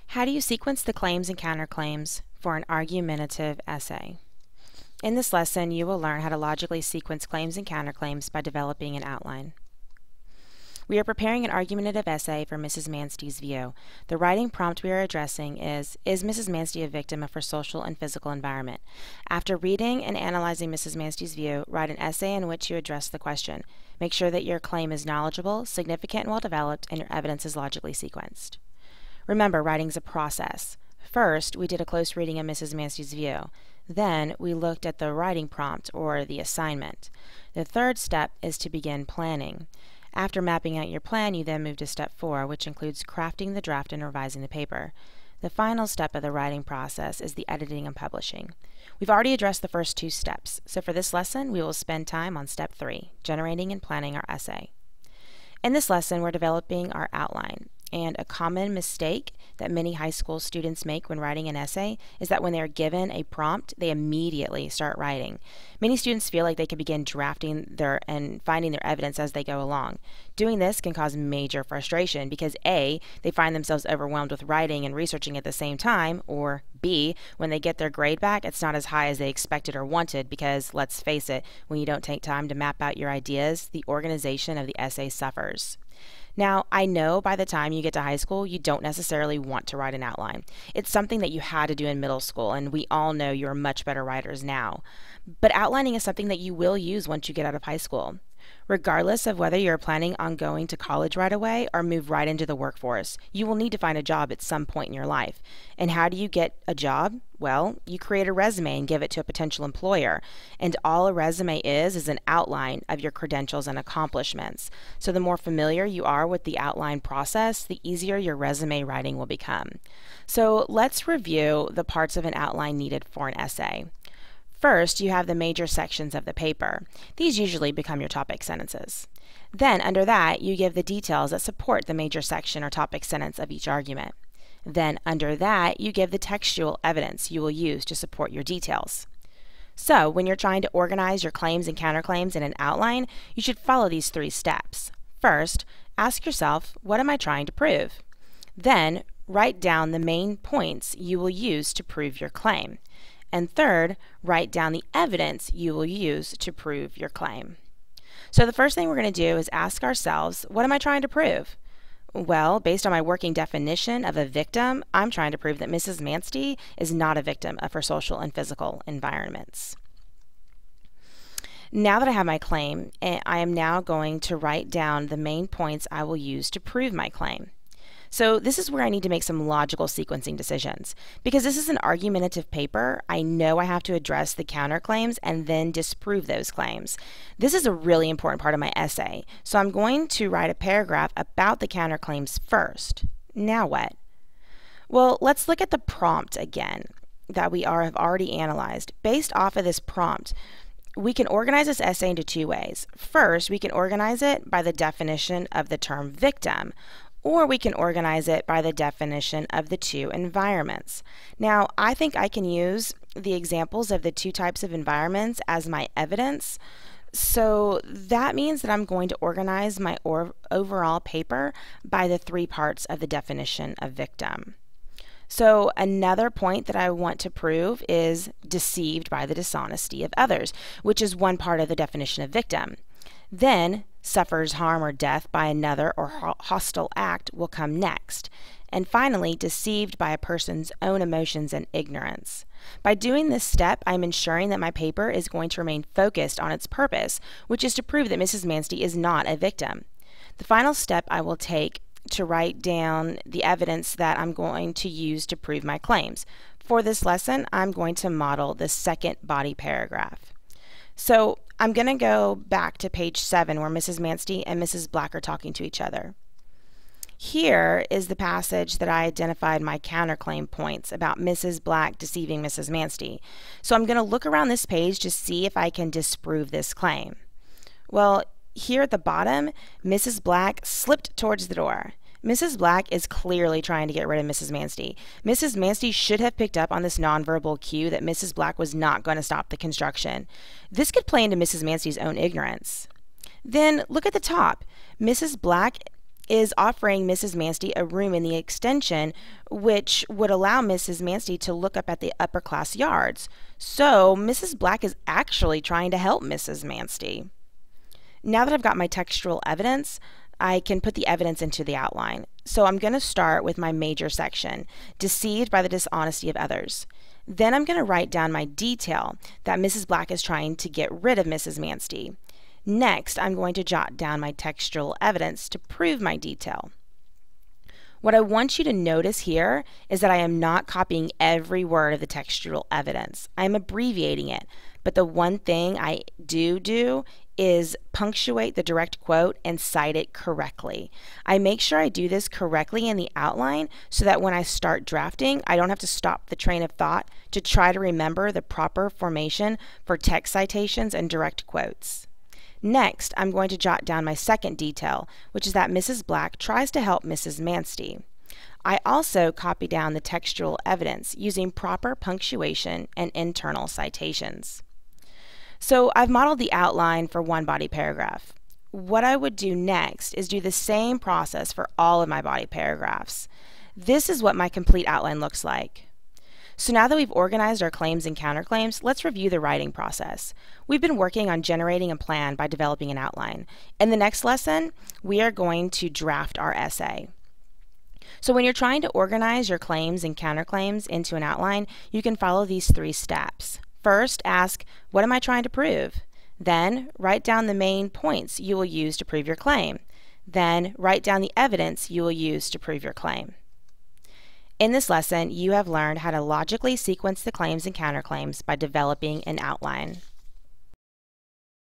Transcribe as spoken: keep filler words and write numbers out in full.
How do you sequence the claims and counterclaims for an argumentative essay? In this lesson, you will learn how to logically sequence claims and counterclaims by developing an outline. We are preparing an argumentative essay for Missus Manstey's view. The writing prompt we are addressing is, is Missus Manstey a victim of her social and physical environment? After reading and analyzing Missus Manstey's view, write an essay in which you address the question. Make sure that your claim is knowledgeable, significant, and well-developed, and your evidence is logically sequenced. Remember, writing is a process. First, we did a close reading of Missus Manstey's view. Then, we looked at the writing prompt, or the assignment. The third step is to begin planning. After mapping out your plan, you then move to step four, which includes crafting the draft and revising the paper. The final step of the writing process is the editing and publishing. We've already addressed the first two steps, so for this lesson, we will spend time on step three, generating and planning our essay. In this lesson, we're developing our outline. And a common mistake that many high school students make when writing an essay is that when they're given a prompt, they immediately start writing. Many students feel like they can begin drafting their and finding their evidence as they go along. Doing this can cause major frustration because A, they find themselves overwhelmed with writing and researching at the same time, or B, when they get their grade back, it's not as high as they expected or wanted because, let's face it, when you don't take time to map out your ideas, the organization of the essay suffers. Now, I know by the time you get to high school, you don't necessarily want to write an outline. It's something that you had to do in middle school, and we all know you're much better writers now. But outlining is something that you will use once you get out of high school. Regardless of whether you're planning on going to college right away or move right into the workforce, you will need to find a job at some point in your life. And how do you get a job? Well, you create a resume and give it to a potential employer. And all a resume is is an outline of your credentials and accomplishments. So the more familiar you are with the outline process, the easier your resume writing will become. So let's review the parts of an outline needed for an essay. First, you have the major sections of the paper. These usually become your topic sentences. Then, under that, you give the details that support the major section or topic sentence of each argument. Then, under that, you give the textual evidence you will use to support your details. So, when you're trying to organize your claims and counterclaims in an outline, you should follow these three steps. First, ask yourself, what am I trying to prove? Then, write down the main points you will use to prove your claim. And third, write down the evidence you will use to prove your claim. So the first thing we're going to do is ask ourselves, what am I trying to prove? Well, based on my working definition of a victim, I'm trying to prove that Missus Manstey is not a victim of her social and physical environments. Now that I have my claim, I am now going to write down the main points I will use to prove my claim. So this is where I need to make some logical sequencing decisions. Because this is an argumentative paper, I know I have to address the counterclaims and then disprove those claims. This is a really important part of my essay, so I'm going to write a paragraph about the counterclaims first. Now what? Well, let's look at the prompt again that we are, have already analyzed. Based off of this prompt, we can organize this essay into two ways. First, we can organize it by the definition of the term victim, or we can organize it by the definition of the two environments. Now, I think I can use the examples of the two types of environments as my evidence. So that means that I'm going to organize my or overall paper by the three parts of the definition of victim. So another point that I want to prove is deceived by the dishonesty of others, which is one part of the definition of victim. Then, suffers harm or death by another or ho hostile act will come next. And finally, deceived by a person's own emotions and ignorance. By doing this step, I'm ensuring that my paper is going to remain focused on its purpose, which is to prove that Missus Manstey is not a victim. The final step I will take to write down the evidence that I'm going to use to prove my claims. For this lesson, I'm going to model the second body paragraph. So I'm going to go back to page seven where Missus Manstey and Missus Black are talking to each other. Here is the passage that I identified my counterclaim points about Missus Black deceiving Missus Manstey. So I'm going to look around this page to see if I can disprove this claim. Well, here at the bottom, Missus Black slipped towards the door. Missus Black is clearly trying to get rid of Missus Manstey. Missus Manstey should have picked up on this nonverbal cue that Missus Black was not going to stop the construction. This could play into Missus Manstey's own ignorance. Then look at the top. Missus Black is offering Missus Manstey a room in the extension, which would allow Missus Manstey to look up at the upper class yards. So Missus Black is actually trying to help Missus Manstey. Now that I've got my textual evidence, I can put the evidence into the outline. So I'm going to start with my major section, deceived by the dishonesty of others. Then I'm going to write down my detail that Missus Black is trying to get rid of Missus Manstey. Next, I'm going to jot down my textual evidence to prove my detail. What I want you to notice here is that I am not copying every word of the textual evidence. I'm abbreviating it, but the one thing I do do is punctuate the direct quote and cite it correctly. I make sure I do this correctly in the outline so that when I start drafting, I don't have to stop the train of thought to try to remember the proper formation for text citations and direct quotes. Next, I'm going to jot down my second detail, which is that Missus Black tries to help Missus Manstey. I also copy down the textual evidence using proper punctuation and internal citations. So I've modeled the outline for one body paragraph. What I would do next is do the same process for all of my body paragraphs. This is what my complete outline looks like. So now that we've organized our claims and counterclaims, let's review the writing process. We've been working on generating a plan by developing an outline. In the next lesson, we are going to draft our essay. So when you're trying to organize your claims and counterclaims into an outline, you can follow these three steps. First, ask, what am I trying to prove? Then, write down the main points you will use to prove your claim. Then, write down the evidence you will use to prove your claim. In this lesson, you have learned how to logically sequence the claims and counterclaims by developing an outline.